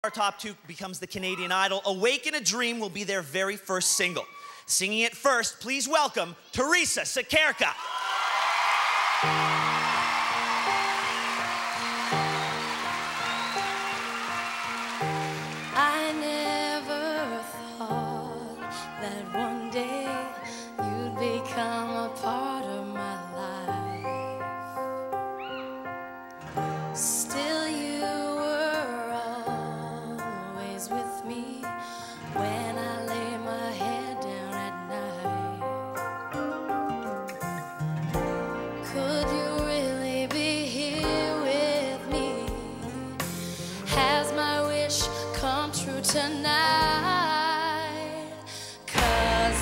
Our top two becomes the Canadian Idol. Awaken a Dream will be their very first single. Singing it first, please welcome Theresa Sokyrka. I never thought that one day you'd become a part of my life. Still you were always with me when I lay my head down at night. Could you really be here with me? Has my wish come true tonight? 'Cause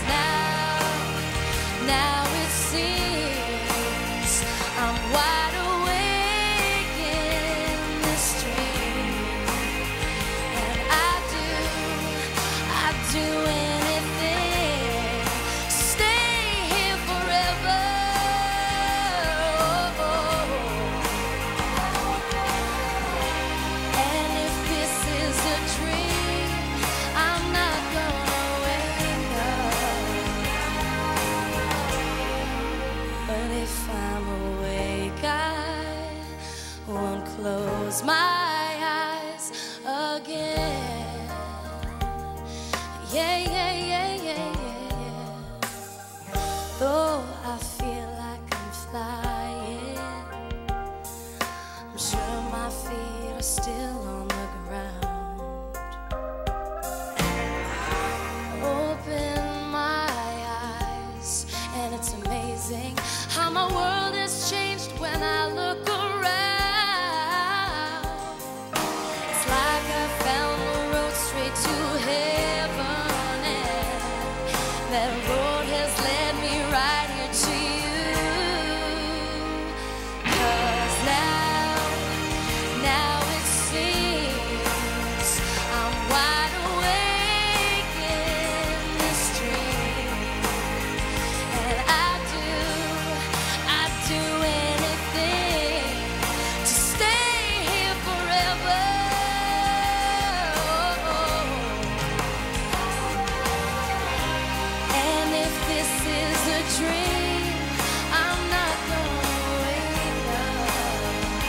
now it seems I'm wide awake in this dream, and I do anything to stay here forever. And if this is a dream, I'm not gonna wake up. But if I'm awake, I won't close my eyes again. Yeah. Though I feel like I'm flying, I'm sure my feet are still on the ground. Open my eyes, and it's amazing how my world has changed when I look around. It's like I found the road straight to heaven, and that road has led me right here to you. 'Cause now it seems I'm wide awake in this dream, and I do anything to stay here forever. And if this is a dream, I'm not gonna wake up.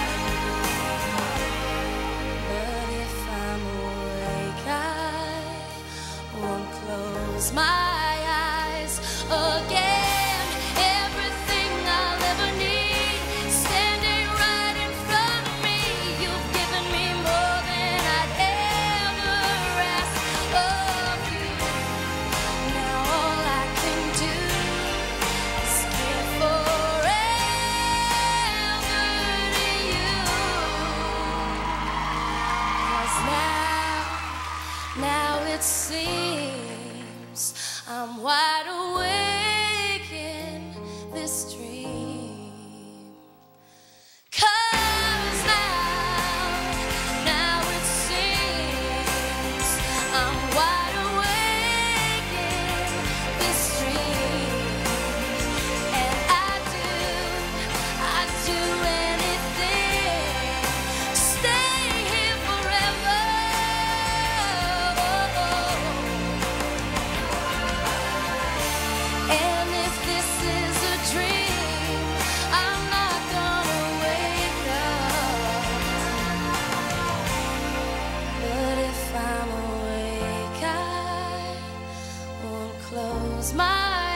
But if I'm awake, I won't close my eyes again. Everything I'll ever need, standing right in front of me. You've given me more than I'd ever ask of you. Now all I can do is give forever to you. 'Cause now it seems I'm wide awake in this dream. 'Cause now it seems I'm wide awake in this dream, and I do anything to stay here forever. And if this is a dream, I'm not gonna wake up. But if I'm awake, I won't close my